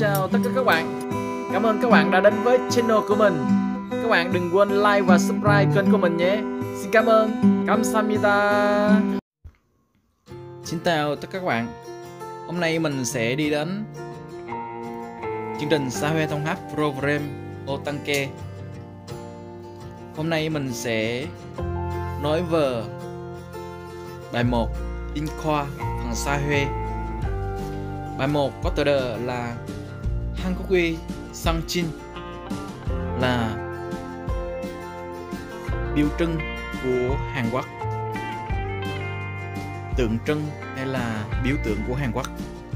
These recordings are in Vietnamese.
chào tất cả các bạn. Cảm ơn các bạn đã đến với channel của mình. Các bạn đừng quên like và subscribe kênh của mình nhé. Xin cảm ơn. Kamsahamnida. Xin chào tất cả các bạn. Hôm nay mình sẽ đi đến chương trình Sahué Thông Hấp Program Otanke. Hôm nay mình sẽ nói về bài 1 Inkhwa phần Sahué. Bài 1 có tựa đề là Hankokugi Sangchin, là biểu trưng của Hàn Quốc, tượng trưng hay là biểu tượng của Hàn Quốc.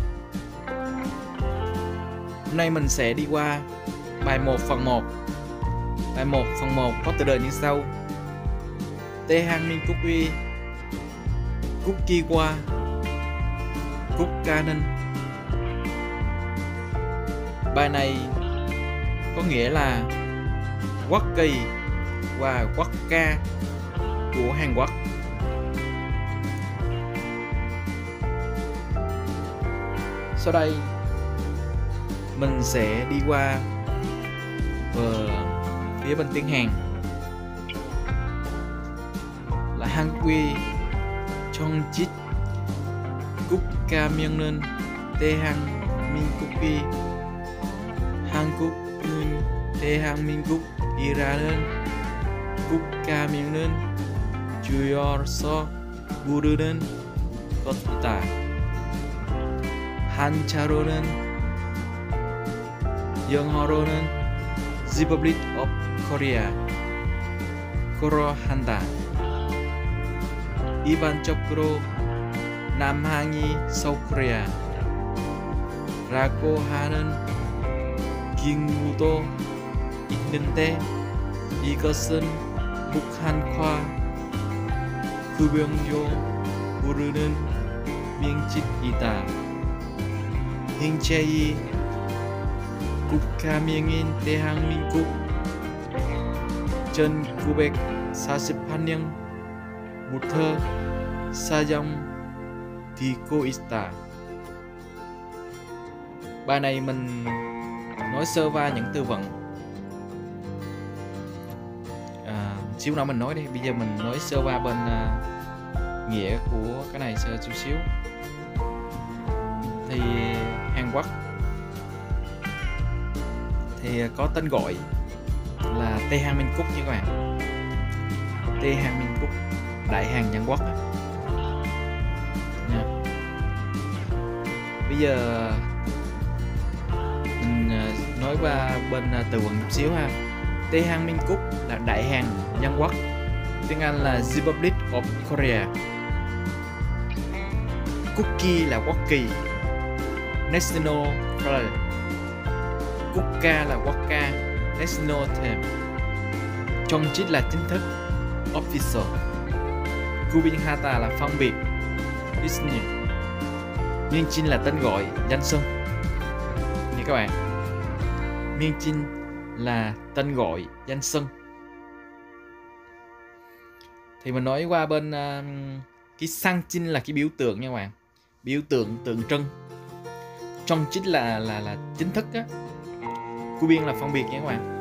Hôm nay mình sẽ đi qua bài 1 phần 1. Bài 1 phần 1 có tựa đề như sau: Tehanminkokugi Kukiwa Kukkanen. Bài này có nghĩa là quốc kỳ và quốc ca của Hàn Quốc. Sau đây mình sẽ đi qua về phía bên tiếng Hàn là Hankokugi Chongchit Kukkamyeonneun Tehanminkokugi 한국은 대한민국 이라는 국가명은 줄여서 부르는 것이다. 한자로는 영어로는 Republic of Korea 그러한다. 일반적으로 남한이 서울코리아라고 하는 경우도 있는데 이것은 북한과 구별로 부르는 명칭이다. 현재의 국가명인 대한민국 1948년부터 사용되고 있다. Bài này mình nói sơ qua những từ vựng. Xíu nữa mình nói đi. Bây giờ mình nói sơ qua bên nghĩa của cái này sơ chút xíu. Thì Hàn Quốc thì có tên gọi là Tehanminkook nha các bạn. Tehanminkook, Đại Hàn Nhân Quốc. Nha. Bây giờ nói qua bên từ vựng chút xíu ha. Tehanminkook là Đại Hàn Nhân Quốc, tiếng Anh là Republic of Korea. Kuki là quốc kỳ, National Flag. Kukka là quốc ca, National Anthem. Chongchit là chính thức, Official. Kubinhata là phân biệt, Disney. Myeongchin là tên gọi, danh xưng nha các bạn. Myeongchin là tên gọi, danh xưng. Thì mình nói qua bên cái Sangchin là cái biểu tượng nha các bạn. Biểu tượng, tượng trưng. Chongchit là chính thức á. Kubin là phân biệt nha các bạn.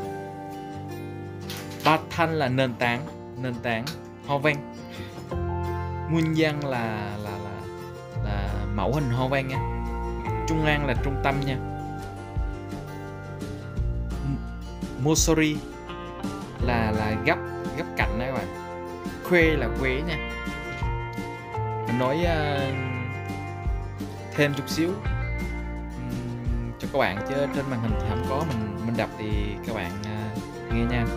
Batan là nền tảng, hoa văn. Nguyên văn là mẫu hình hoa văn nha. Trung an là trung tâm nha. Mosori là gấp cạnh đó các bạn. Khuê là quế nha. Mình nói thêm chút xíu cho các bạn, chứ trên màn hình thì không có, mình đọc thì các bạn nghe nha.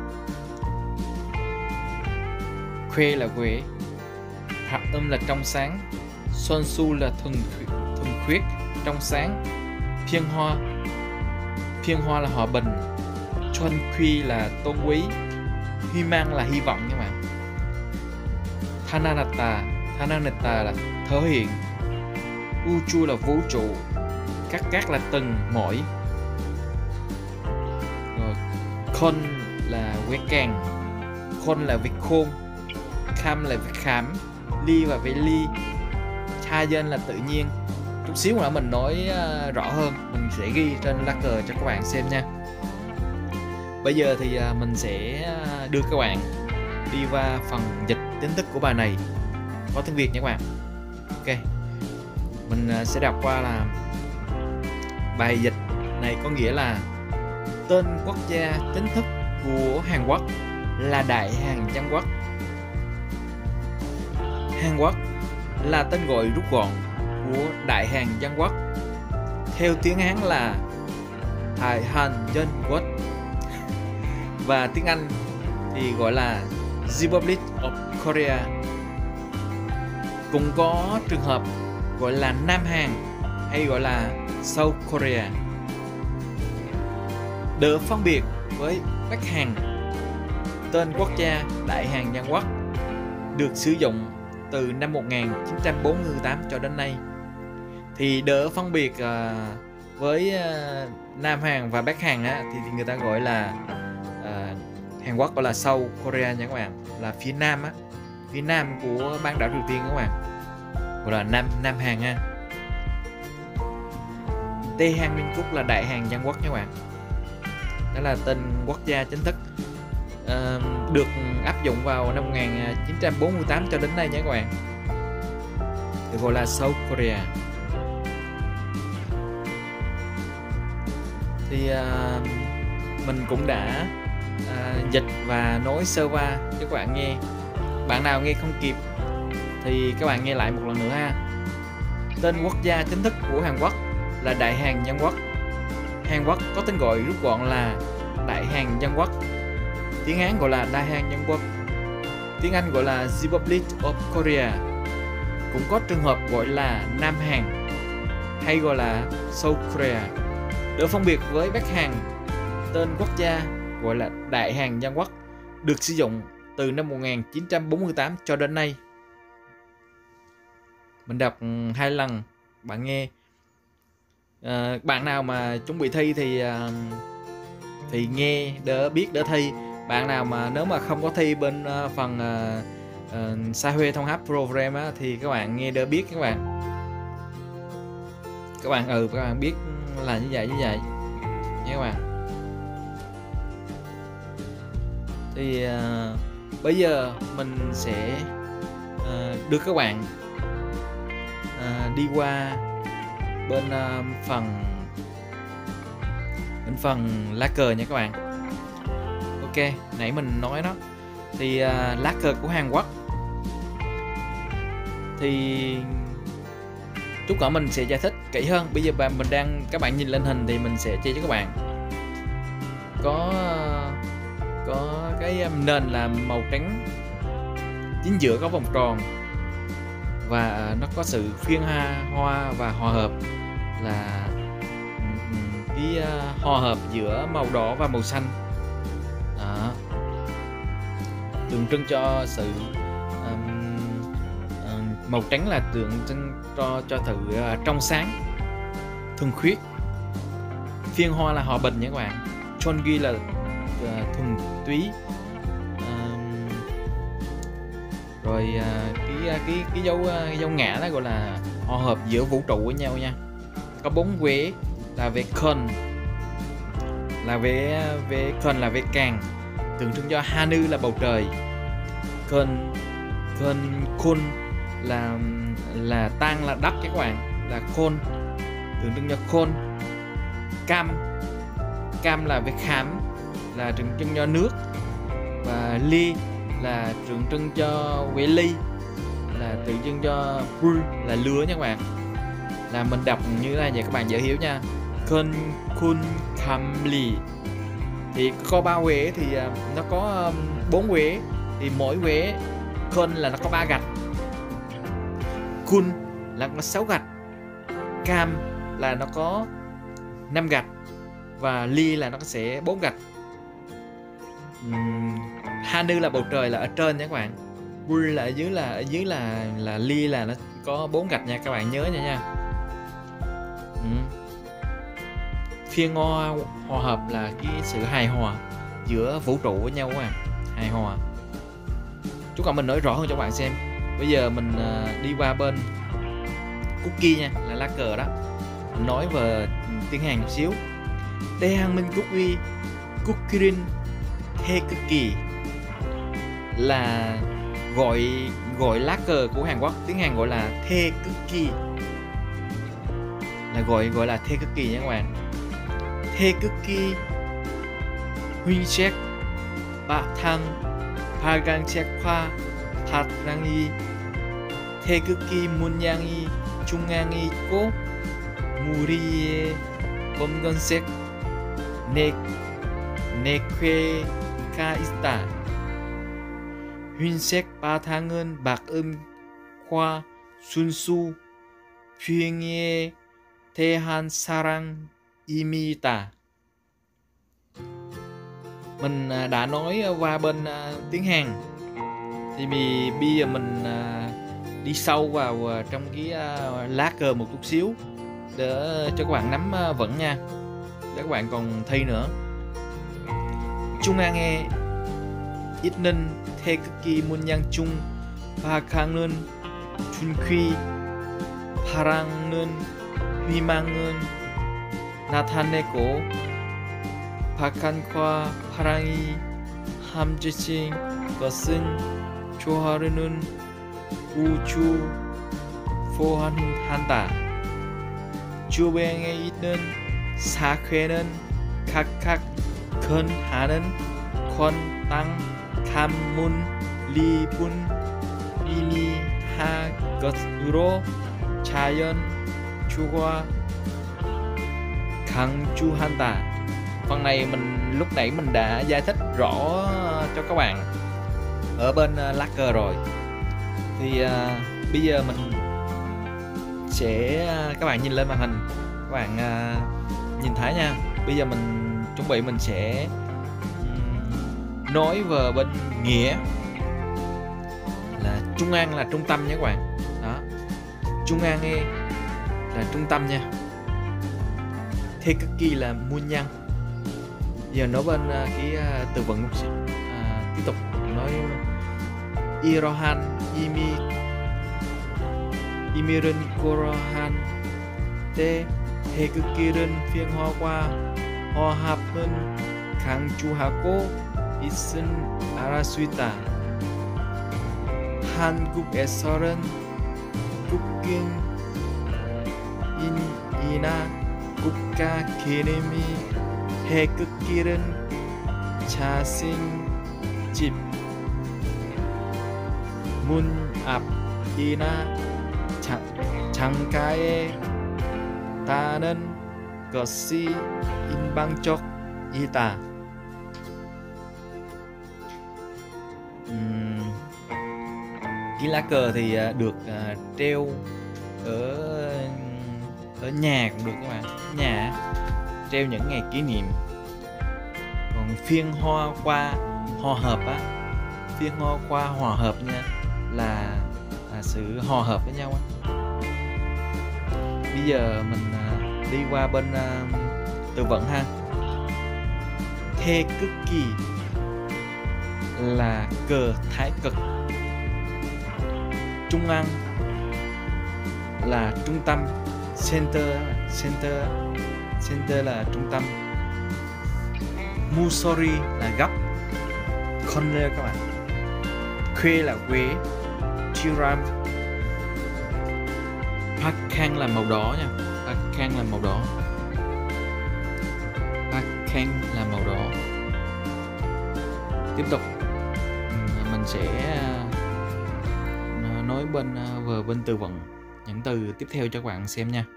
Khuê là quế, hợp âm là trong sáng, xuân su là thuần khiết, trong sáng, phiên hoa là hòa bình, Chuan Quy là tôn quý, Hy mang là hy vọng các bạn. Thananata là thể hiện, Uchu là vũ trụ, các là từng mỗi. Rồi Kon là quét càng, Kon là việc khôn, Kham là việc khám, Ly và về ly, Cha dân là tự nhiên, chút xíu nữa mình nói rõ hơn, mình sẽ ghi trên lá cờ cho các bạn xem nha. Bây giờ thì mình sẽ đưa các bạn đi qua phần dịch chính thức của bài này, có tiếng Việt nha các bạn. Ok, mình sẽ đọc qua là bài dịch này có nghĩa là tên quốc gia chính thức của Hàn Quốc là Đại Hàn Dân Quốc. Hàn Quốc là tên gọi rút gọn của Đại Hàn Dân Quốc, theo tiếng Hán là Đại Hàn Dân Quốc, và tiếng Anh thì gọi là Republic of Korea. Cũng có trường hợp gọi là Nam Hàn hay gọi là South Korea. Được phân biệt với Bắc Hàn, tên quốc gia Đại Hàn Dân Quốc được sử dụng từ năm 1948 cho đến nay. Thì đỡ phân biệt với Nam Hàn và Bắc Hàn thì người ta gọi là Hàn Quốc gọi là South Korea nha các bạn, là phía Nam phía Nam của bán đảo Triều Tiên các bạn, gọi là Nam Hàn ha. Tây Han Minh Quốc là Đại Hàn Dân Quốc nha các bạn. Đó là tên quốc gia chính thức được áp dụng vào năm 1948 cho đến nay nhé các bạn, được gọi là South Korea. Thì mình cũng đã dịch và nói sơ qua cho các bạn nghe. Bạn nào nghe không kịp thì các bạn nghe lại một lần nữa ha. Tên quốc gia chính thức của Hàn Quốc là Đại Hàn Dân Quốc. Hàn Quốc có tên gọi rút gọn là Đại Hàn Dân Quốc. Tiếng Hán gọi là Đại Hàn Dân Quốc. Tiếng Anh gọi là Republic of Korea. Cũng có trường hợp gọi là Nam Hàn hay gọi là South Korea. Để phân biệt với Bắc Hàn, tên quốc gia gọi là Đại Hàn Dân Quốc được sử dụng từ năm 1948 cho đến nay. Mình đọc 2 lần, bạn nghe. Bạn nào mà chuẩn bị thi thì nghe đỡ biết đỡ thi. Bạn nào mà nếu mà không có thi bên phần Sa Huê Thông Háp Program thì các bạn nghe đỡ biết các bạn. Các bạn biết là như vậy nha các bạn. Thì bây giờ mình sẽ đưa các bạn đi qua bên phần lá cờ nha các bạn. Ok, nãy mình nói đó thì lá cờ của Hàn Quốc thì chút nữa mình sẽ giải thích kỹ hơn. Bây giờ các bạn nhìn lên hình thì mình sẽ chia cho các bạn. Có cái nền là màu trắng, chính giữa có vòng tròn và nó có sự phiên hoa và hòa hợp, là cái hòa hợp giữa màu đỏ và màu xanh. Đó. Tượng trưng cho sự màu trắng là tượng trưng cho sự trong sáng, thuần khiết. Phiên hoa là hòa bình nha các bạn. Chongi là thuần túy. Rồi cái dấu ngã đó gọi là hòa hợp giữa vũ trụ với nhau nha. Có 4 vế là vế Kon, là vế Kon là vế càng, tượng trưng cho Hanu là bầu trời. Kon là tang là đất các bạn, là Kon, tượng trưng cho Kon. Cam là vế khám, là tượng trưng cho nước. Và ly là tượng trưng cho vế ly, là tượng trưng cho bul là lửa nha các bạn. Là mình đọc như thế này vậy các bạn dễ hiểu nha. Kun Kam Li thì có 3 vế, thì nó có 4 vế, thì mỗi vế Kun là nó có 3 gạch, Kun là có 6 gạch, Cam là nó có 5 gạch, và Ly là nó sẽ 4 gạch. Hanu là bầu trời là ở trên nha các bạn. Bul là ở dưới là Ly là nó có 4 gạch nha các bạn nhớ nha. Phiên hòa hợp là cái sự hài hòa giữa vũ trụ với nhau các bạn, hài hòa. Chút nữa mình nói rõ hơn cho các bạn xem. Bây giờ mình đi qua bên cookie nha, là lá cờ đó. Nói về tiếng Hàn một xíu. Tehang Minh Cookie, Cookirin The Cookie là gọi lá cờ của Hàn Quốc, tiếng Hàn gọi là The Cookie, là gọi là The Cookie nha các bạn. The Cookie Huynsek Ba Thang Pagang Chekwa That Rangi The Cookie Munyangi Chungangi Ko Murie Komgonsek Nekwe Kaista Huynsek Ba Thang은 Bak음과 순수 평화에 대한 사랑입니다. Mình đã nói qua bên tiếng Hàn, thì bây giờ mình đi sâu vào trong cái lá cờ một chút xíu để cho các bạn nắm vững nha, để các bạn còn thi nữa. 중앙에 있는 태극기 문양 중 박항은 준퀴 파랑은 희망은 나타내고 박한과 파랑이 함재친 것은 조화르는 우주 포함한다. 주변에 있는 사회는 각각 건하는 권, 땅, 가문, 리분, 의미할 것으로 자연, 주와 강조한다. Phần này lúc nãy mình đã giải thích rõ cho các bạn ở bên lá cờ rồi. Thì bây giờ mình sẽ, các bạn nhìn lên màn hình, các bạn nhìn thấy nha. Bây giờ mình chuẩn bị mình sẽ nói về bên nghĩa là Trung An là trung tâm nha các bạn. Đó, Trung An là trung tâm nha. Thế Cookie là muôn nhân. Giờ nói bên cái từ vựng một xíu. Tiếp tục nói Irohan Imiren Korohan Te 태극기는 평화와 화합은 강조하고 있음 알 수 있다. 한국에서는 국민이나 국가 개념이 태극기는 자신집 문 앞이나 장가에 다는 것이 일반적이다. Cái lá cờ thì được treo ở nhà cũng được các bạn, nhà treo những ngày kỷ niệm. Còn phiên hoa qua hòa hợp á, phiên hoa qua hòa hợp nha, là sự hòa hợp với nhau á. Bây giờ mình đi qua bên từ vựng ha. 태극기 là cờ thái cực. Trung An là trung tâm, center là trung tâm. Musori là gấp, corner các bạn. Khuê là quế, Chiram. Park Khang là màu đỏ nha, Park Khang là màu đỏ, Park Khang là màu đỏ. Tiếp tục mình sẽ nói về bên từ vựng, những từ tiếp theo cho các bạn xem nha.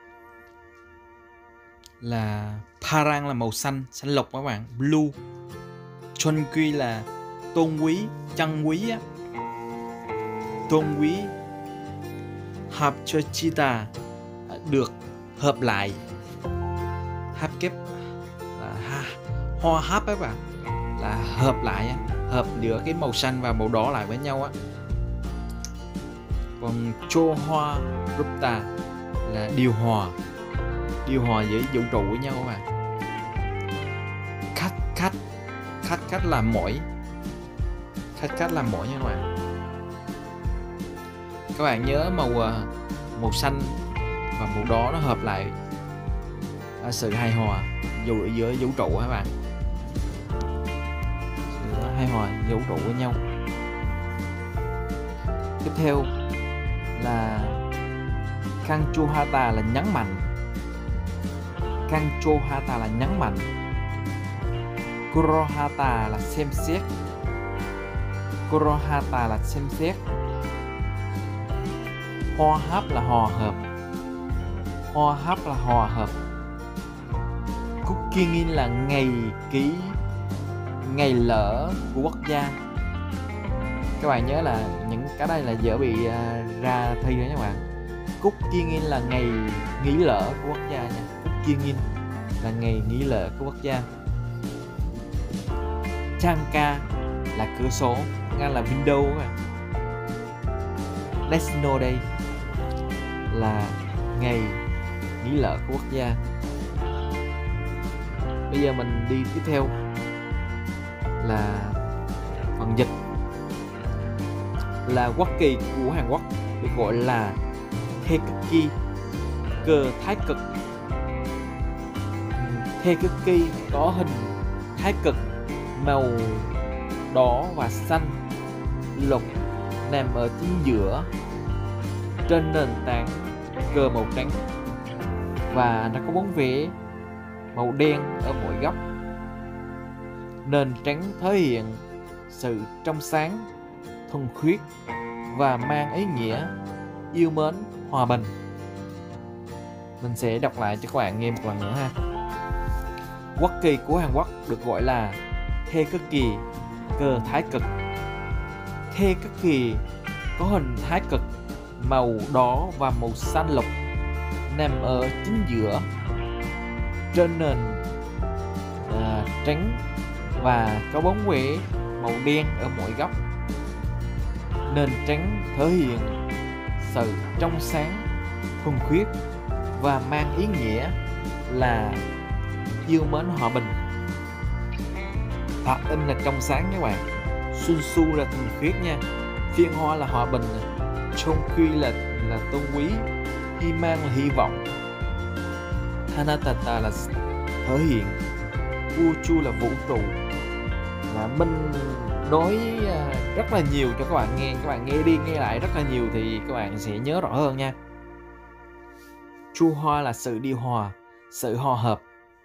Là Parang là màu xanh, xanh lục các bạn, blue. Chonqui là tôn quý, chân quý á, tôn quý. 합쳐지다 được hợp lại, 합 kép là hòa hợp các bạn, là hợp lại á, hợp giữa cái màu xanh và màu đỏ lại với nhau á. Còn 조화 rupta là điều hòa giữa vũ trụ với nhau các bạn. Khách là mỗi, khách là mỗi nha các bạn. Các bạn nhớ màu xanh và màu đỏ nó hợp lại, sự hài hòa giữa vũ trụ các bạn, sự hài hòa vũ trụ với nhau. Tiếp theo là Kanchohata là nhấn mạnh, Kanchohata là nhấn mạnh, Kurohata là xem xét, Kurohata là xem xét, Hoa hấp là hòa hợp, Hoa hấp là hòa hợp, Kukkingin là ngày ký, ngày lỡ của quốc gia. Các bạn nhớ là những cái đây là dễ bị ra thi đó các bạn. Kukkingin là ngày nghỉ lỡ của quốc gia nha. Kukkingin là ngày nghỉ lỡ của quốc gia. Chanka là cửa sổ, nghe là window các bạn. National Day là ngày nghỉ lỡ của quốc gia. Bây giờ mình đi tiếp theo là phần dịch. Là quốc kỳ của Hàn Quốc được gọi là Taekuki, cờ thái cực. Taekuki có hình thái cực màu đỏ và xanh lục nằm ở chính giữa trên nền tảng cờ màu trắng, và nó có bốn vẽ màu đen ở mỗi góc. Nền trắng thể hiện sự trong sáng, thuần khiết và mang ý nghĩa yêu mến, hòa bình. Mình sẽ đọc lại cho các bạn nghe một lần nữa ha. Quốc kỳ của Hàn Quốc được gọi là Taekuki, cờ thái cực. Taekuki có hình thái cực màu đỏ và màu xanh lục nằm ở chính giữa trên nền trắng và có bốn vẽ màu đen ở mỗi góc. Nền trắng thể hiện sự trong sáng, thuần khiết và mang ý nghĩa là yêu mến, hòa bình. Phát âm là trong sáng các bạn. Sun Su là thuần khiết nha. Phiên hoa là hòa bình. Chongki là tôn quý. Himan là hy vọng. Hanatata là thể hiện. Uchu là vũ trụ. Và mình nói rất là nhiều cho các bạn nghe. Các bạn nghe đi nghe lại rất là nhiều thì các bạn sẽ nhớ rõ hơn nha. Chu Hoa là sự điều hòa, sự hòa hợp.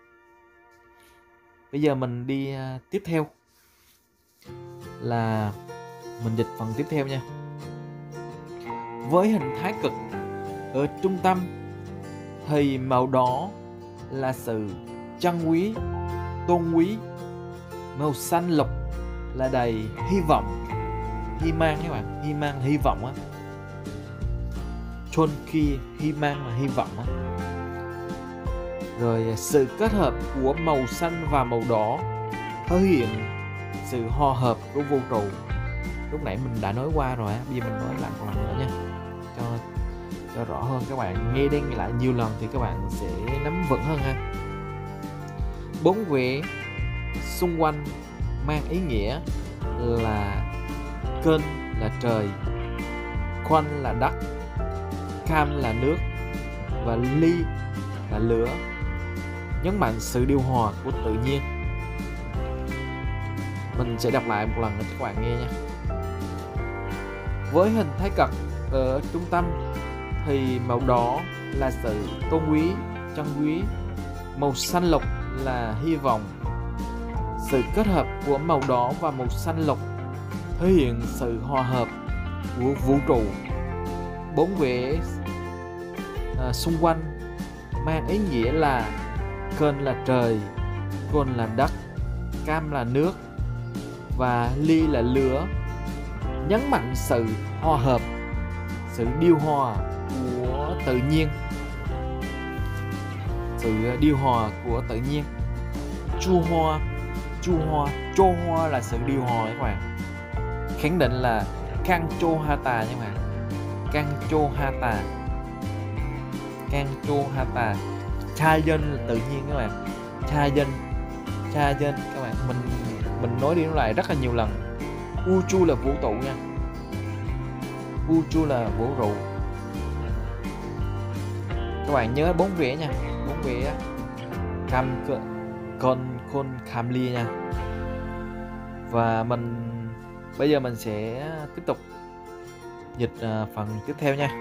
Bây giờ mình đi tiếp theo là mình dịch phần tiếp theo nha. Với hình thái cực ở trung tâm thì màu đỏ là sự trân quý, tôn quý. Màu xanh lục là đầy hy vọng, hy mang các bạn, hy mang là hy vọng á. Chonki, hy mang là hy vọng á. Rồi sự kết hợp của màu xanh và màu đỏ thể hiện sự hòa hợp của vũ trụ. Lúc nãy mình đã nói qua rồi á, bây giờ mình nói lại một lần nữa nha, cho rõ hơn. Các bạn nghe đi nghe lại nhiều lần thì các bạn sẽ nắm vững hơn ha. Bốn vẽ xung quanh mang ý nghĩa là kênh là trời, khoanh là đất, cam là nước và ly là lửa, nhấn mạnh sự điều hòa của tự nhiên. Mình sẽ đọc lại một lần cho các bạn nghe nha. Với hình thái cực ở trung tâm thì màu đỏ là sự tôn quý, trân quý. Màu xanh lục là hy vọng. Sự kết hợp của màu đỏ và màu xanh lục thể hiện sự hòa hợp của vũ trụ. Bốn vẽ xung quanh mang ý nghĩa là kênh là trời, cồn là đất, cam là nước và ly là lửa, nhấn mạnh sự hòa hợp, sự điều hòa của tự nhiên. Sự điều hòa của tự nhiên. Chu hoa là sự điều hòa các bạn. Khẳng định là Kanchohata nha các bạn. Kanchohata. Cha dân là tự nhiên các bạn. Cha dân các bạn, mình nói đi nói lại rất là nhiều lần. Uchu là vũ trụ nha. Uchu là vũ trụ. Các bạn nhớ 4 vế nha, 4 vế á. Cam con cam lia nha. Và bây giờ mình sẽ tiếp tục dịch phần tiếp theo nha.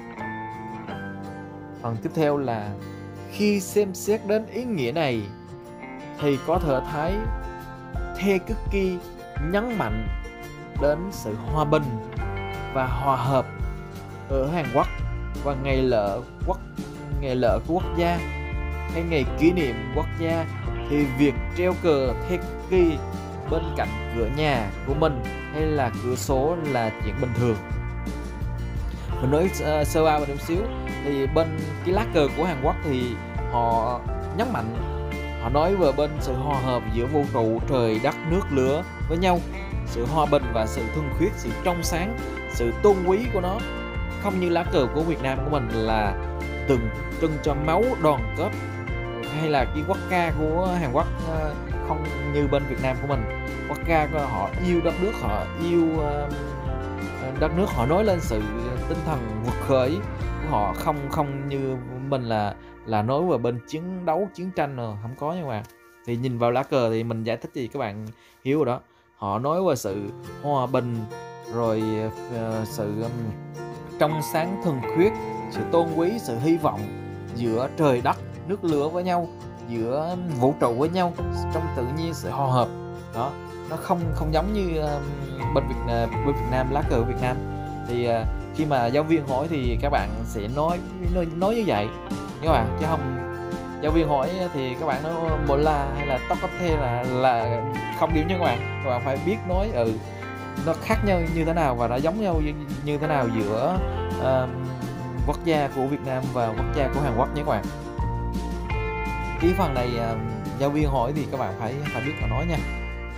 Phần tiếp theo là khi xem xét đến ý nghĩa này thì có thể thấy Taegukgi nhấn mạnh đến sự hòa bình và hòa hợp ở Hàn Quốc và ngày lễ của quốc gia hay ngày kỷ niệm quốc gia, thì việc treo cờ Taegukgi bên cạnh cửa nhà của mình hay là cửa sổ là chuyện bình thường. Mình nói sơ qua một chút xíu, thì bên cái lá cờ của Hàn Quốc thì họ nhấn mạnh, họ nói về bên sự hòa hợp giữa vũ trụ, trời đất, nước lửa với nhau, sự hòa bình và sự thuần khiết, sự trong sáng, sự tôn quý của nó. Không như lá cờ của Việt Nam của mình là tượng trưng cho máu, đoàn kết, hay là cái quốc ca của Hàn Quốc không như bên Việt Nam của mình. Quốc ca của họ yêu đất nước, họ yêu đất nước, họ nói lên sự tinh thần vượt khởi của họ, không như mình là nói về bên chiến đấu, chiến tranh rồi không có nha các bạn. Thì nhìn vào lá cờ thì mình giải thích gì các bạn hiểu rồi đó. Họ nói về sự hòa bình, rồi sự trong sáng thuần khiết, sự tôn quý, sự hy vọng giữa trời đất, nước lửa với nhau, giữa vũ trụ với nhau, trong tự nhiên, sự hòa hợp đó. Nó không giống như bên Việt Nam, lá cờ Việt Nam. Thì khi mà giáo viên hỏi thì các bạn sẽ nói như vậy các bạn, chứ không giáo viên hỏi thì các bạn nói một là hay là tóc có thể là không điểm nha các bạn. Các bạn phải biết nói nó khác nhau như thế nào và nó giống nhau như thế nào giữa quốc gia của Việt Nam và quốc gia của Hàn Quốc nhé các bạn. Cái phần này giáo viên hỏi thì các bạn phải biết và nói nha.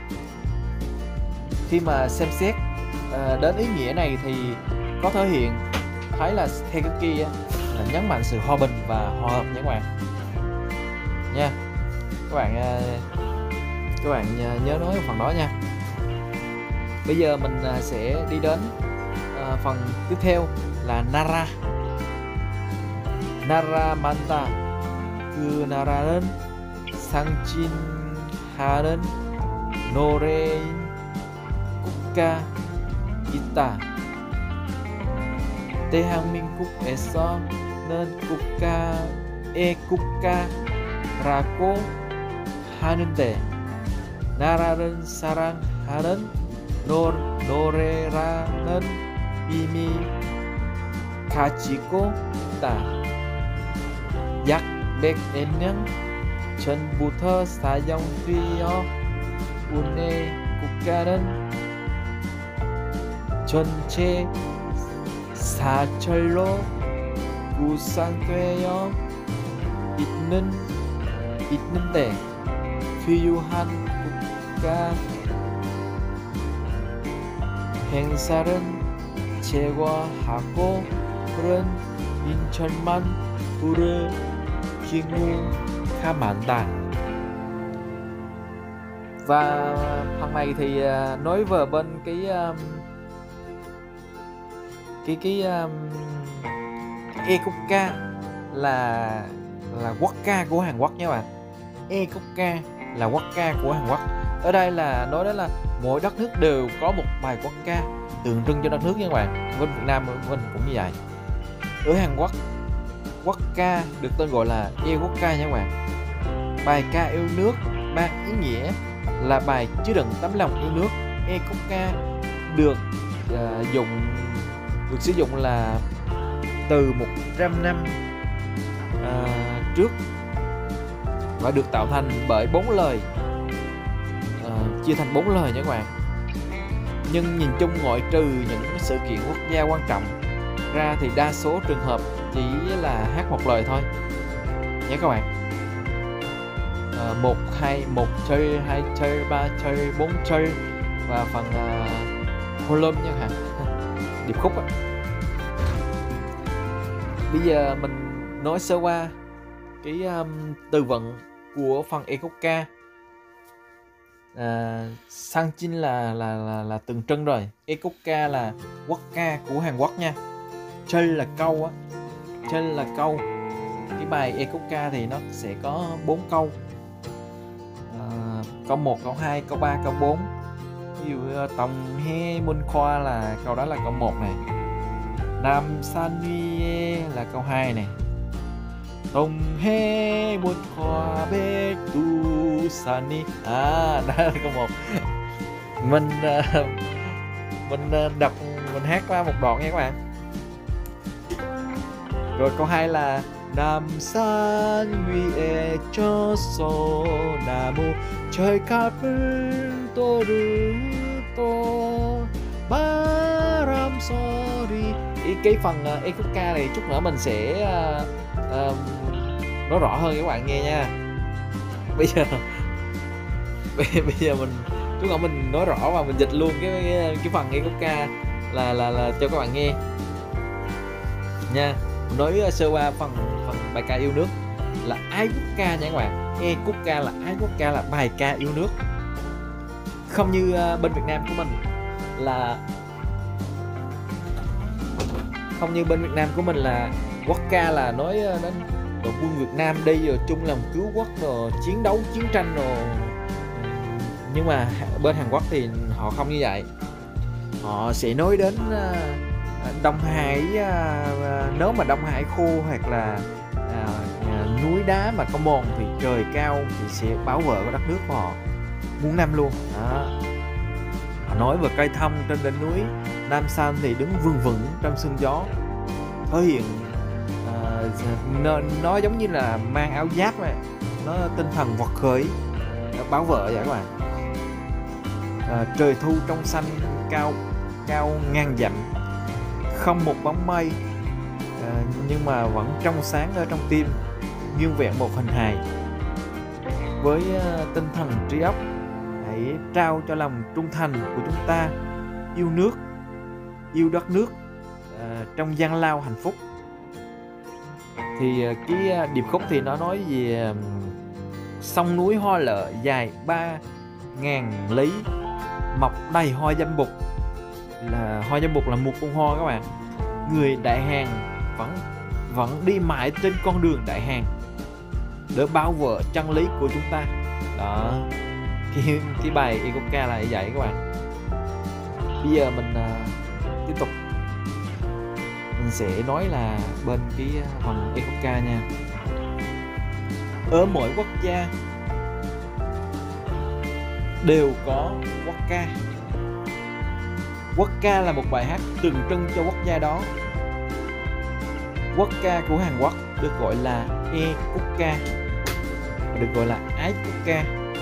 Khi mà xem xét đến ý nghĩa này thì có thể hiện thấy là Taegukgi là nhấn mạnh sự hòa bình và hòa hợp nhé các bạn nha. Các bạn nhớ nói phần đó nha. Bây giờ mình sẽ đi đến phần tiếp theo là Nara. Naramanta 그 나라는 상징하는 노래인 국가 있다. 대한민국에서는 국가의 국가라고 하는데 나라를 사랑하는 노래라는 의미 가지고 있다. 약 100년 전부터 사용되어 오늘 국가는 전체 사철로 구성되어 있는데 필요한 국가 행사를 제거하고 그런 인천만 부르기가 많다. Và phần này thì nói về bên cái e-quốc-ca là quốc ca của Hàn Quốc nha các bạn. E-quốc-ca là quốc ca của Hàn Quốc. Ở đây là nói đó là mỗi đất nước đều có một bài quốc ca tượng trưng cho đất nước nha các bạn. Bên Việt Nam mình cũng như vậy. Ở Hàn Quốc, quốc ca được tên gọi là e-quốc-ca nha các bạn. Bài ca yêu nước mang ý nghĩa là bài chứa đựng tấm lòng yêu nước. E-quốc-ca được sử dụng là từ 100 năm trước và được tạo thành bởi 4 lời, chia thành 4 lời nha các bạn. Nhưng nhìn chung ngoại trừ những sự kiện quốc gia quan trọng ra thì đa số trường hợp chỉ là hát một lời thôi nhé các bạn. 1 chơi, 2 chơi, 3 chơi, 4 chơi và phần volume nha các bạn. Điệp khúc á. Bây giờ mình nói sơ qua cái từ vựng của phần e-quốc-ca. Sang-chin là tượng trưng rồi. E-quốc-ca là quốc ca của Hàn Quốc nha. Chơi là câu á. Chơi là câu. cái bài Ekoka thì nó sẽ có 4 câu. Câu 1, câu 2, câu 3, câu 4. Ví dụ Tòng He Mun Khoa là câu đó là câu 1 này. Nam San Nuye là câu 2 này. Tòng He Mun Khoa Bek Tu Sani. Đó là câu 1. Mình đọc, mình hát qua một đoạn nha các bạn. Rồi câu 2 là Nam San Nuye cho so Namu trời kapun toru to baram sorry. Cái phần Ekoka này chút nữa mình sẽ nói rõ hơn cho các bạn nghe nha. Bây giờ mình chút nữa mình nói rõ và mình dịch luôn cái phần Ekoka là cho các bạn nghe nha. Mình nói sơ qua phần bài ca yêu nước là ái quốc ca nha các bạn. Ekoka là ái quốc ca, là bài ca yêu nước. Không như bên Việt Nam của mình là quốc ca là nói đến đội quân Việt Nam đi rồi chung lòng cứu quốc rồi chiến đấu chiến tranh rồi. Nhưng mà bên Hàn Quốc thì họ không như vậy. Họ sẽ nói đến Đông Hải, nếu mà Đông Hải khô hoặc là núi đá mà có mòn thì trời cao thì sẽ bảo vệ của đất nước của họ muôn năm luôn đó. Họ nói về cây thông trên đỉnh núi Nam San thì đứng vững vững trong sương gió, thể hiện nó giống như là mang áo giáp này, nó tinh thần vật khởi bảo vệ vậy các bạn. Trời thu trong xanh cao ngàn dặm, không một bóng mây, nhưng mà vẫn trong sáng ở trong tim, nguyên vẹn một hình hài. Với tinh thần trí óc, hãy trao cho lòng trung thành của chúng ta, yêu nước, yêu đất nước trong gian lao hạnh phúc. Thì cái điệp khúc thì nó nói về sông núi hoa lợ dài 3.000 lý, mọc đầy hoa dâm bụt. Là hoa dâm bụt là một bông hoa các bạn. Người Đại Hàn vẫn đi mãi trên con đường Đại Hàn để bảo vệ chân lý của chúng ta. Đó, cái bài Ekoka là như vậy các bạn. Bây giờ mình tiếp tục, mình sẽ nói là bên cái phần Ekoka nha. Ở mỗi quốc gia đều có quốc ca. Quốc ca là một bài hát tượng trưng cho quốc gia đó. Quốc ca của Hàn Quốc được gọi là Ekoka, được gọi là ái quốc ca.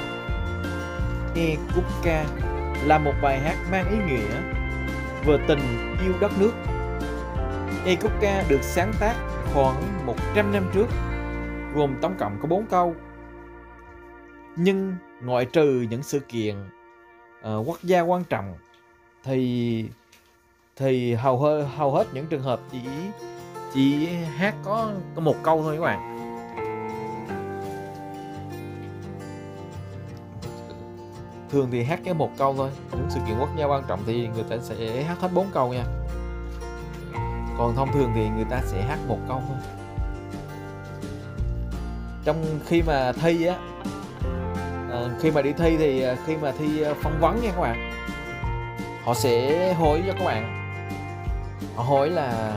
Ekoka là một bài hát mang ý nghĩa về tình yêu đất nước. Ekoka được sáng tác khoảng 100 năm trước, gồm tổng cộng có 4 câu. Nhưng ngoại trừ những sự kiện quốc gia quan trọng thì hầu hết những trường hợp chỉ hát có một câu thôi các bạn. Thường thì hát cái một câu thôi. Những sự kiện quốc gia quan trọng thì người ta sẽ hát hết 4 câu nha. Còn thông thường thì người ta sẽ hát một câu thôi. Trong khi mà thi á, khi mà đi thi thì khi mà thi phỏng vấn nha các bạn, họ sẽ hỏi cho các bạn. Họ hỏi là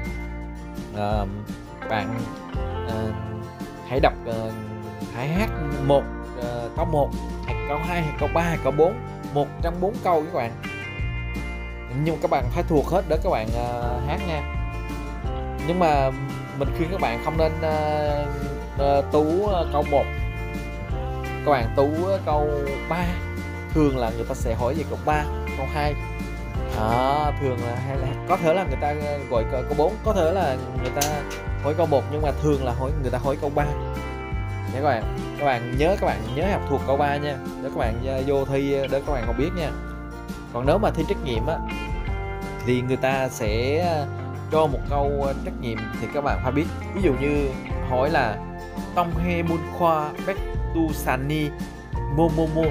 bạn hãy đọc, hãy hát câu 1 hoặc câu 2 hoặc câu 3 hoặc câu 4, một trong 4 câu các bạn. Nhưng các bạn phải thuộc hết để các bạn hát nha. Nhưng mà mình khuyên các bạn không nên tú câu 1, các bạn tú câu 3. Thường là người ta sẽ hỏi về câu 3, câu 2. Thường là hay là có thể là người ta gọi câu 4, có thể là người ta hỏi câu 1, nhưng mà thường là người ta hỏi câu 3 nha các bạn. Các bạn nhớ học thuộc câu 3 nha, để các bạn vô thi để các bạn còn biết nha. Còn nếu mà thi trắc nghiệm á thì người ta sẽ cho một câu trắc nghiệm thì các bạn phải biết. Ví dụ như hỏi là Tông He Mun Khoa Bek Tu Sani Momomo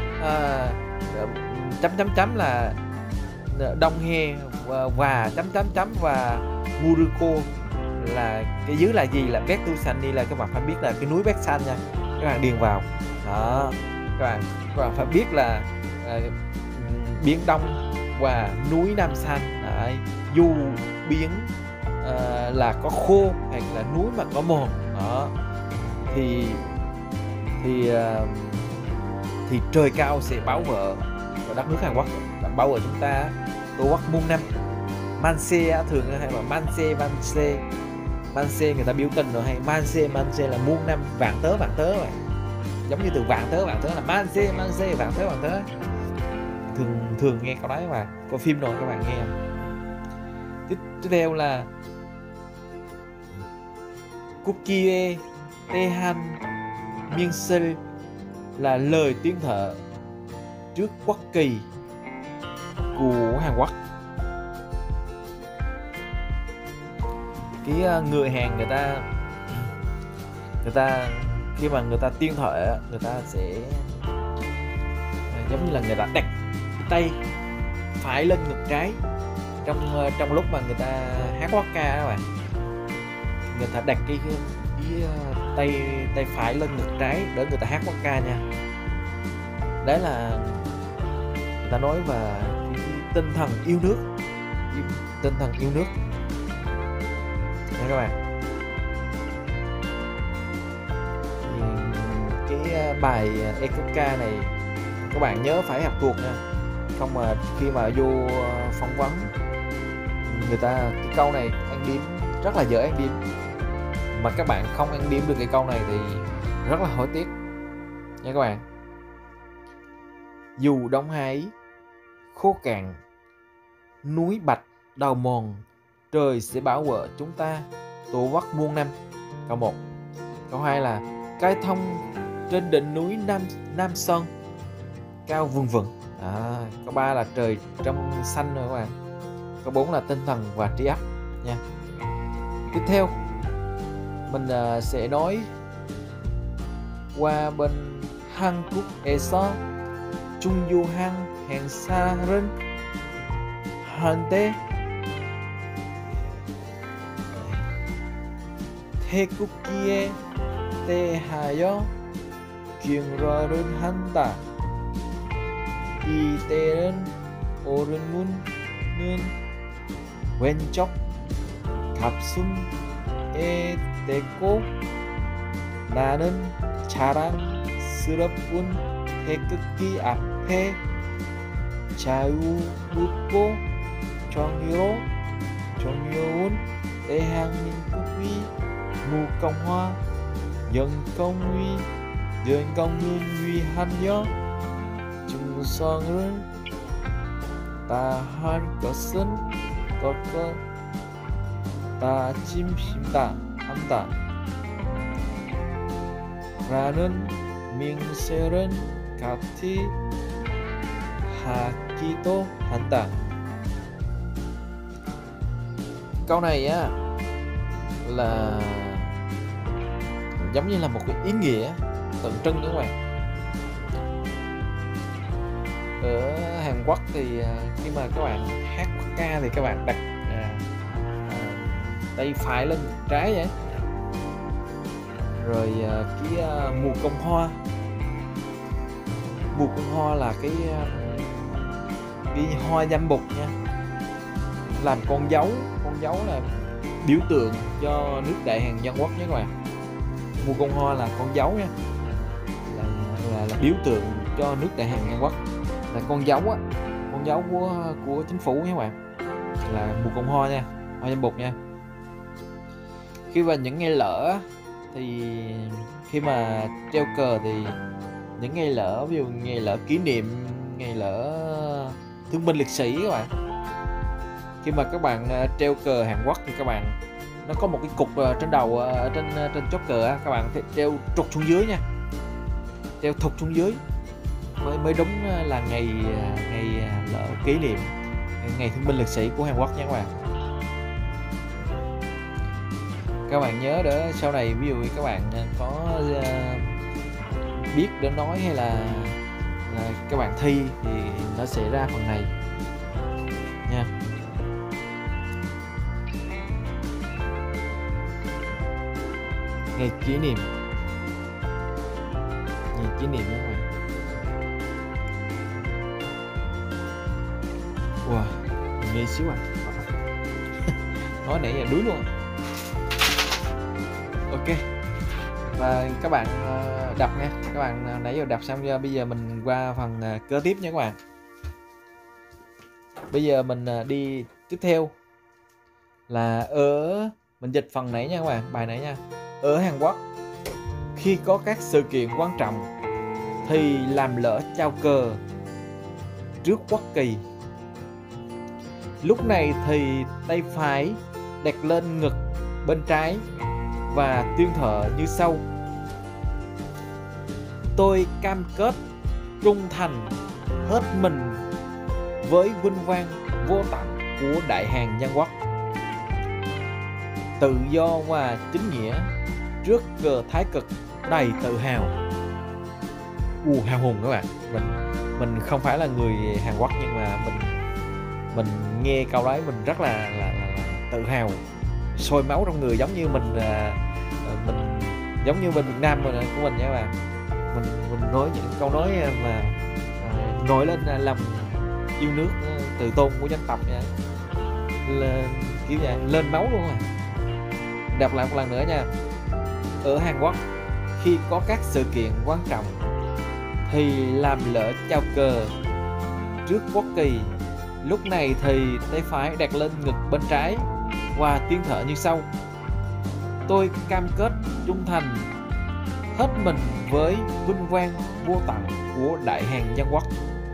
chấm là Đông He và chấm và Muruko là cái dưới là gì, là Betusan đi, là các bạn phải biết là cái núi Beksan nha, các bạn điền vào đó. Các bạn phải biết là biển Đông và núi Nam San. Đấy. Dù biển là có khô hay là núi mà có mòn đó, thì trời cao sẽ bảo vệ ở đất nước Hàn Quốc, bảo vệ chúng ta. Tổ quốc muôn năm Manse thường hay là Manse người ta biểu tình rồi, hay Manse là muôn năm, vạn tớ rồi, giống như từ vạn tớ là Manse vạn tớ. Thường nghe câu đấy mà có phim rồi các bạn nghe. Tiếp theo là Kukie Tehan Miensel, là lời tuyên thệ trước quốc kỳ của Hàn Quốc. Cái người Hàn người ta khi mà người ta tuyên thệ, người ta sẽ giống như là người ta đặt tay phải lên ngực trái trong lúc mà người ta hát quốc ca đó bạn. Người ta đặt cái tay phải lên ngực trái để người ta hát quốc ca nha. Đấy là người ta nói về cái tinh thần yêu nước, tinh thần yêu nước. Đấy các bạn. Cái bài Ekoka này các bạn nhớ phải học thuộc nha, không mà khi mà vô phỏng vấn người ta, cái câu này ăn điểm rất là dễ ăn điểm, mà các bạn không ăn điểm được cái câu này thì rất là hối tiếc nha các bạn. Dù Đông Hải khô cạn, núi Bạch đầu mòn, trời sẽ bảo vệ chúng ta, tổ quốc muôn năm. Câu 1. Câu 2 là cây thông trên đỉnh núi Nam Sơn cao vừng vừng. Câu 3 là trời trong xanh rồi các bạn. Câu 4 là tinh thần và trí óc nha. Tiếp theo mình sẽ nói qua bên Hàn Quốc 에서 중요한 행사를 하는데 태극기에 대하여 경례를 한다. 이때는 오른문은 왼쪽 가슴에 대고 나는 자랑스러운 태극기 앞에 자유롭고 정의로운 대한민국의 무공화 영광을 위하여 충성을 다할 것은 꺾어 다짐한다 라는 명세를 같이 하기도 한다. Câu này á là giống như là một cái ý nghĩa tượng trưng các bạn. Ở Hàn Quốc thì khi mà các bạn hát quốc ca thì các bạn đặt tay phải lên trái vậy. Rồi cái mùa công hoa là cái hoa dâm bụt nha, làm con dấu là biểu tượng cho nước Đại Hàn Dân Quốc nhé các bạn. Mùa công hoa là con dấu nha, là biểu tượng cho nước Đại Hàn Dân Quốc, là con dấu của chính phủ nhé các bạn, là mùa công hoa nha, hoa dâm bụt nha. Khi vào những ngày lỡ thì khi mà treo cờ thì những ngày lỡ, ví dụ ngày lỡ kỷ niệm, ngày lỡ thương binh liệt sĩ các bạn, khi mà các bạn treo cờ Hàn Quốc thì các bạn, nó có một cái cục trên đầu, trên chóp cờ các bạn phải treo trục xuống dưới nha, treo thụt xuống dưới mới đúng là ngày lỡ kỷ niệm ngày thương binh liệt sĩ của Hàn Quốc nha các bạn. Các bạn nhớ để sau này ví dụ các bạn có biết để nói hay là các bạn thi thì nó sẽ ra phần này nha. Ngày kỷ niệm. Ngày kỷ niệm nha các bạn. Wow, nghe xíu à. Nói nãy giờ đuối luôn. Ok. Và các bạn đọc nha. Các bạn nãy giờ đọc xong chưa? Bây giờ mình qua phần kế tiếp nha các bạn. Bây giờ mình đi tiếp theo là mình dịch phần nãy nha các bạn, bài nãy nha. Ở Hàn Quốc, khi có các sự kiện quan trọng thì làm lễ chào cờ trước quốc kỳ. Lúc này thì tay phải đặt lên ngực bên trái và tuyên thệ như sau: tôi cam kết trung thành hết mình với vinh quang vô tận của Đại Hàn Dân Quốc, tự do và chính nghĩa trước cờ thái cực đầy tự hào. Hào hùng các bạn. Mình không phải là người Hàn Quốc, nhưng mà mình nghe câu đấy mình rất là tự hào, sôi máu trong người, giống như mình giống như bên Việt Nam của mình nha các bạn. Mình nói những câu nói mà nổi lên lòng yêu nước, tự tôn của dân tộc nha, kiểu vậy, lên máu luôn. Đọc lại một lần nữa nha. Ở Hàn Quốc, khi có các sự kiện quan trọng thì làm lễ chào cờ trước quốc kỳ. Lúc này thì tay phải đặt lên ngực bên trái và tuyên thệ như sau: tôi cam kết trung thành hết mình với vinh quang vô tận của Đại Hàn Dân Quốc,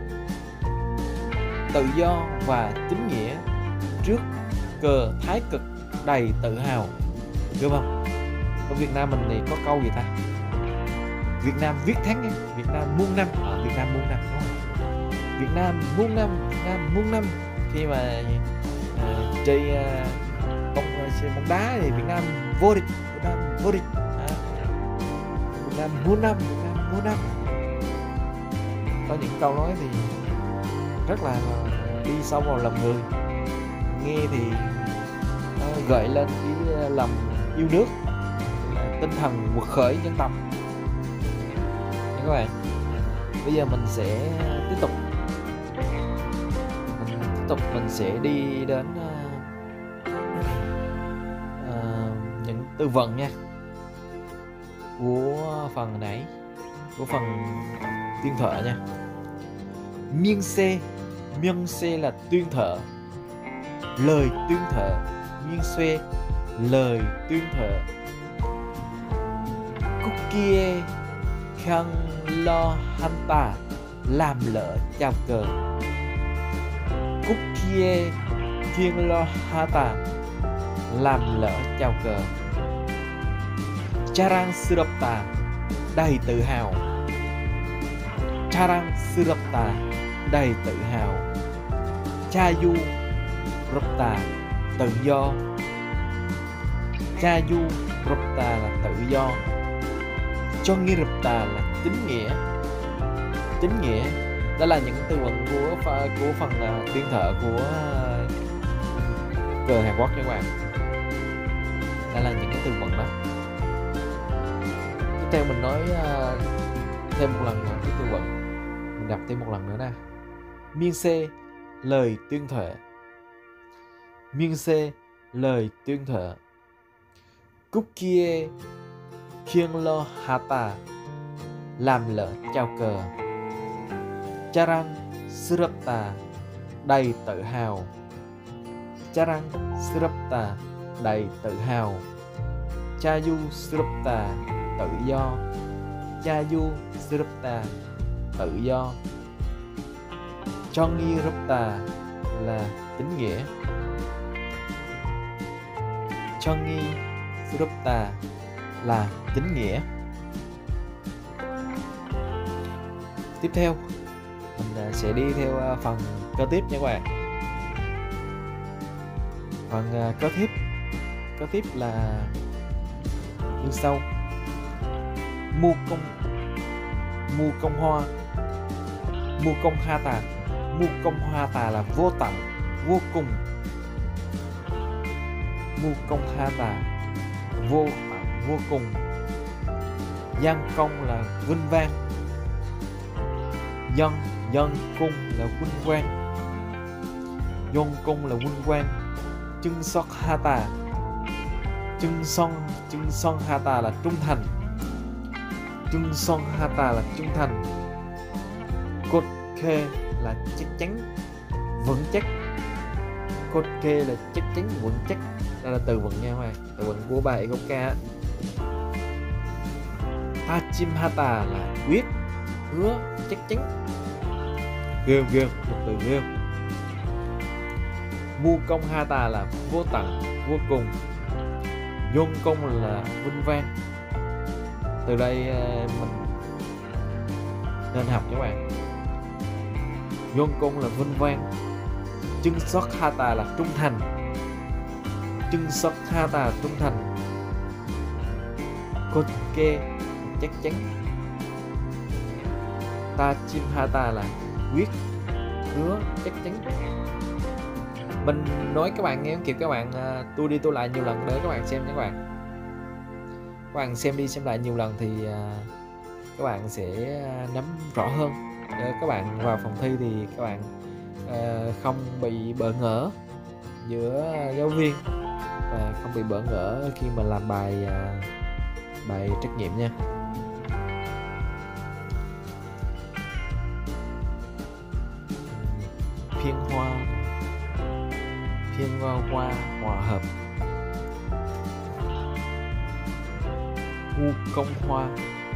tự do và chính nghĩa trước cờ thái cực đầy tự hào. Được không? Ở Việt Nam mình thì có câu gì ta? Việt Nam viết thắng nha. Việt Nam muôn năm. Việt Nam muôn năm, đúng không? Việt Nam muôn năm, Việt Nam muôn năm. Khi mà chơi bóng đá thì Việt Nam vô địch, Việt Nam vô địch. Việt Nam muôn năm, Việt Nam muôn năm. Có những câu nói thì rất là đi sâu vào lòng người. Nghe thì nó gợi lên cái lòng yêu nước, tinh thần quật khởi dân tộc. Nha các bạn. Bây giờ mình sẽ tiếp tục. Mình sẽ đi đến những từ vựng nha, của phần nãy, của phần tuyên thệ nha. Miên xê là tuyên thệ, lời tuyên thệ. Miên xê, lời tuyên thệ. Kukie khăn lo hanta, làm lễ chào cờ. Kukie kiên lo hata, làm lễ chào cờ. Charang Sırapta, đầy tự hào. Charang Sırapta, đầy tự hào. Chayu Rapta, tự do. Chayu Rapta là tự do. Chongi Rapta là chính nghĩa. Chính nghĩa. Đó là những từ vựng của phần tuyên thệ của cờ Hàn Quốc nha các bạn. Đây là những cái từ vựng đó. Tiếp theo mình nói thêm một lần nữa cái từ vựng. Mình đọc thêm một lần nữa nè. Miên xê, lời tuyên thệ. Miên xê, lời tuyên thệ. Kukie khiêng lo hata, làm lễ chào cờ. Charang Sırapta, đầy tự hào. Charang Sırapta, đầy tự hào. Chayu Sırapta, tự do. Chayu Sırapta, tự do. Chongi Rapta là chính nghĩa. Chongi Sırapta là chính nghĩa. Tiếp theo mình sẽ đi theo phần kế tiếp nha các bạn. Phần kế tiếp là như sau: Mu công hoa. Mu công ha tà. Mu công hoa tà là vô tận, vô cùng. Mu công ha tà, vô tận, vô cùng. Giang công là vinh vang. Dân cung là vinh quang. Yon cung là vinh quang. Chân sok hata. Chân son hata là trung thành. Chân son hata là trung thành. Cốt khê là chắc chắn, vững chắc. Cốt khê là chắc chắn, vững chắc. Đây là từ vựng nha các bạn, từ vựng của bài Ekoka. Tachim hata là quyết, hứa, chắc chắn. Gươm, một từ gươm. Mu công hata là vô tận, vô cùng. Yon công là vinh vang. Từ đây mình nên học các bạn. Yon công là vinh vang. Chân sok hata là trung thành. Chân sok hata là trung thành. Cốt kê chắc chắn. Ta chim hata là quyết, hứa, chắc chắn. Mình nói các bạn nghe không kịp, các bạn tôi đi tôi lại nhiều lần để các bạn xem nha các bạn. Các bạn xem đi xem lại nhiều lần thì các bạn sẽ nắm rõ hơn. Để các bạn vào phòng thi thì các bạn không bị bỡ ngỡ giữa giáo viên và không bị bỡ ngỡ khi mà làm bài trắc nghiệm nha. Phiên hoa hòa hợp. Mu công hoa.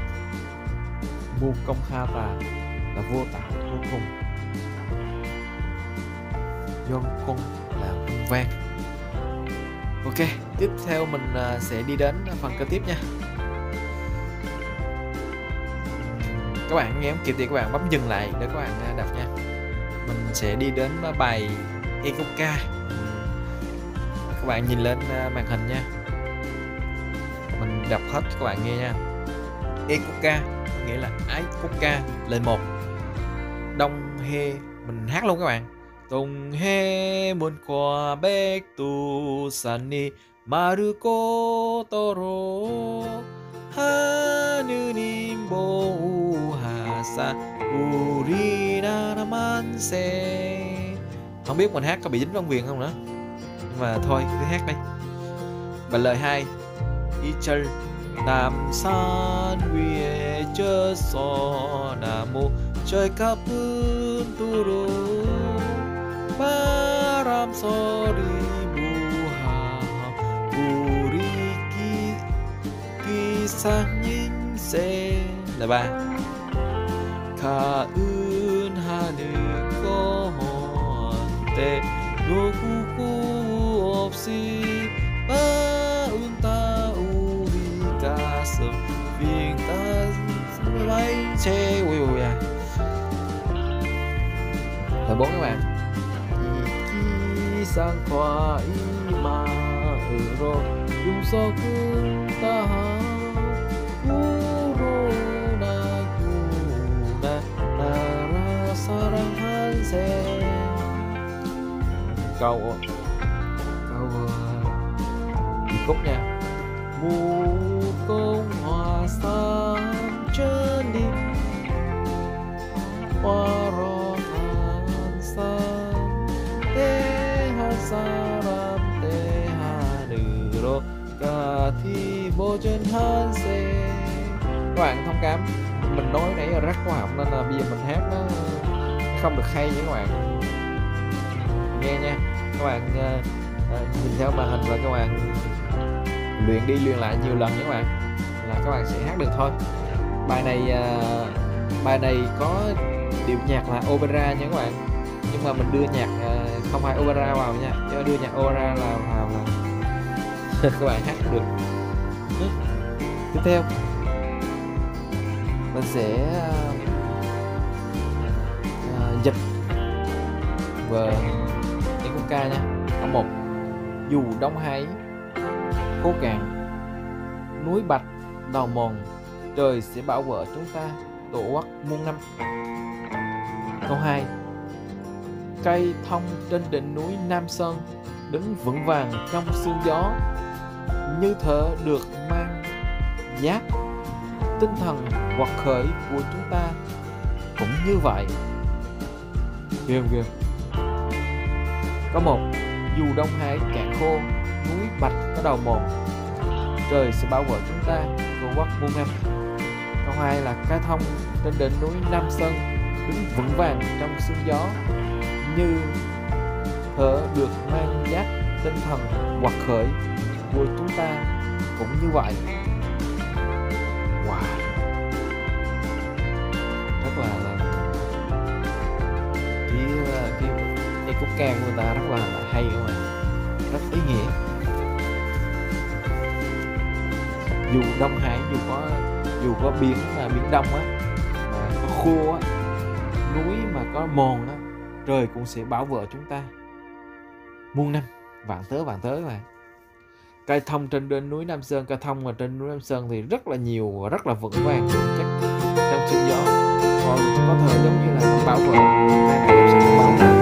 Mu công hata là vô tận, vô cùng. Yon cung là vinh vang. Ok, tiếp theo mình sẽ đi đến phần kế tiếp nha. Các bạn nghe không kịp thì các bạn bấm dừng lại để các bạn đọc nha. Mình sẽ đi đến bài Ekoka. Các bạn nhìn lên màn hình nha. Mình đọc hết các bạn nghe nha. Ekoka nghĩa là ái Koka lời 1. Đông he, mình hát luôn các bạn. Đông he mun qua bek tu sani maruko toro hanunim bo hasa urina manse. Không biết mình hát có bị dính văn viền không nữa, nhưng mà thôi cứ hát đi. Và lời 2. Ichal Nam san wiye chơ so namu chơi kapun turu baram sori buha uri kisah nying se. Là 3. Ka un hanu ko honte no kuku opsi ba un ta uri kasem viên ta lấy xe. Ui à. Lời 4 các bạn. Iki sang khoa ima uro yumsoku taha uro na kuna nara sarang hanse. Câu đi cúc nha. Mu công hòa sam chân đi hoa ro han san te ha saram te ha nuro ka thi bo chân han se. Các bạn thông cảm, mình nói nãy là rất khoa học nên là bây giờ mình hát nó không được hay với các bạn nghe nha. Các bạn nhìn theo màn hình và các bạn luyện đi luyện lại nhiều lần nha các bạn, là các bạn sẽ hát được thôi. Bài này có điệu nhạc là opera nha các bạn, nhưng mà mình đưa nhạc không phải opera vào nha, chứ đưa nhạc opera là vào là các bạn hát được. Tiếp theo mình sẽ dịch về Ekoka nha. Câu 1. Dù đông hay khô cạn, núi bạch đào mòn, trời sẽ bảo vệ chúng ta tổ quốc muôn năm. Câu 2. Cây thông trên đỉnh núi Nam Sơn đứng vững vàng trong sương gió, như thể được mang giáp tinh thần quật khởi của chúng ta cũng như vậy. Ghê ghê. Có một, dù Đông Hải cạn khô, núi Bạch có đầu mòn, trời sẽ bảo vệ chúng ta tổ quốc muôn năm. Câu hai là cây thông trên đỉnh núi Nam Sơn đứng vững vàng trong sương gió, như thở được mang dắt tinh thần quật khởi của chúng ta cũng như vậy. Wow, rất là cái khúc ca của người ta rất là hay không ạ, rất ý nghĩa. Dù Đông Hải dù có biển mà biển Đông á, mà có khô á, núi mà có mòn á, trời cũng sẽ bảo vệ chúng ta muôn năm vạn tới mà. Cây thông trên đỉnh núi Nam Sơn, cây thông mà trên núi Nam Sơn thì rất là nhiều và rất là vững vàng vững chắc trong sương gió, còn có thể giống như là nó bảo vệ, mang lại sự bảo vệ